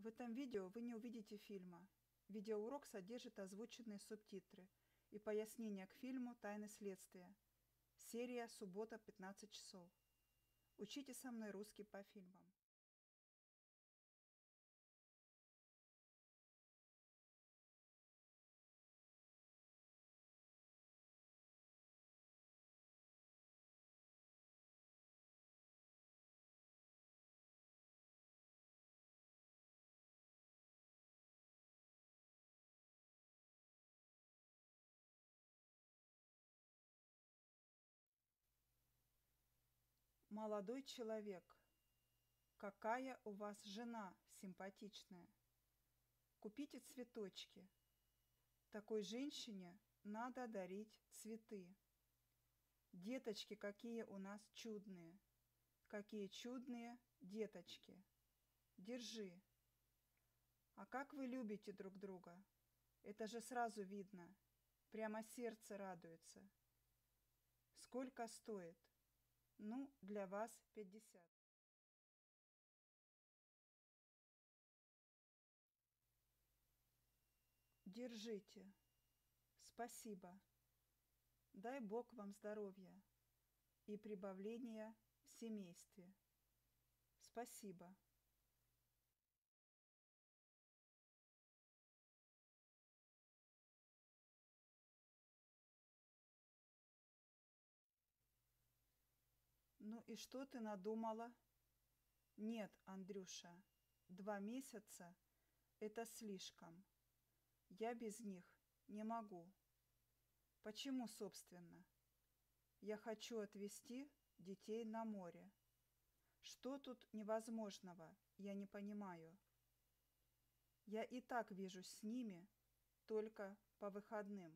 В этом видео вы не увидите фильма. Видеоурок содержит озвученные субтитры и пояснения к фильму «Тайны следствия». Серия «Суббота, 15 часов». Учите со мной русский по фильмам. Молодой человек, какая у вас жена симпатичная. Купите цветочки. Такой женщине надо дарить цветы. Деточки, какие у нас чудные. Какие чудные деточки. Держи. А как вы любите друг друга? Это же сразу видно. Прямо сердце радуется. Сколько стоит? Ну, для вас 50. Держите. Спасибо. Дай Бог вам здоровья и прибавления в семействе. Спасибо. Ну и что ты надумала? Нет, Андрюша, 2 месяца – это слишком. Я без них не могу. Почему, собственно? Я хочу отвезти детей на море. Что тут невозможного, я не понимаю. Я и так вижусь с ними только по выходным.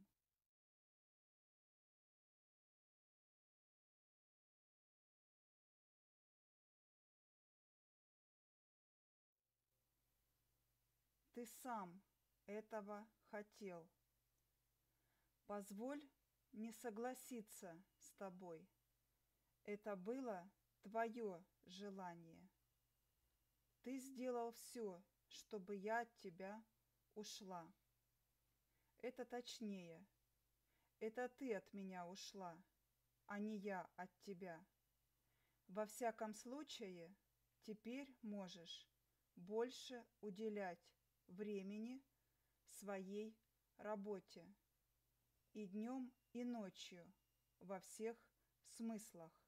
Ты сам этого хотел. Позволь не согласиться с тобой. Это было твое желание. Ты сделал все, чтобы я от тебя ушла. Это точнее. Это ты от меня ушла, а не я от тебя. Во всяком случае, теперь можешь больше уделять времени своей работе и днем, и ночью во всех смыслах.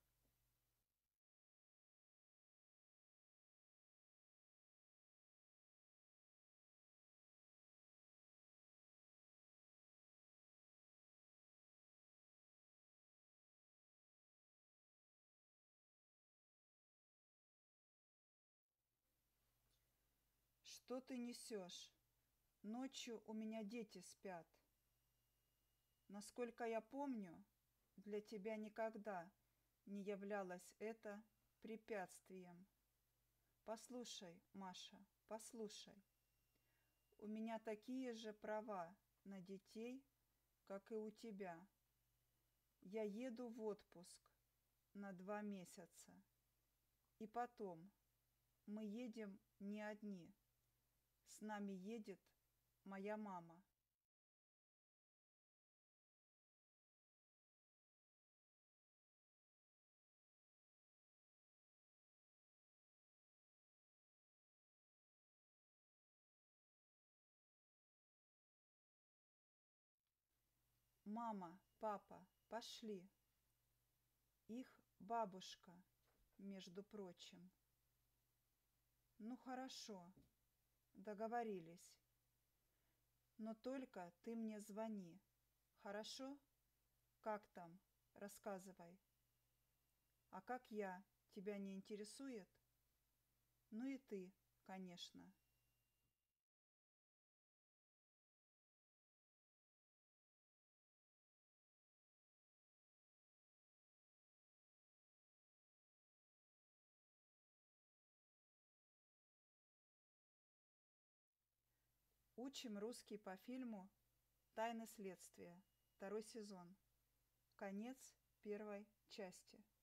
Что ты несешь? Ночью у меня дети спят. Насколько я помню, для тебя никогда не являлось это препятствием. Послушай, Маша, послушай. У меня такие же права на детей, как и у тебя. Я еду в отпуск на 2 месяца. И потом, мы едем не одни. С нами едет моя мама. Мама, папа, пошли. Их бабушка, между прочим. Ну хорошо, договорились. Но только ты мне звони. Хорошо? Как там? Рассказывай. А как я? Тебя не интересует? Ну и ты, конечно. Учим русский по фильму «Тайны следствия». 2 сезон. Конец 1 части.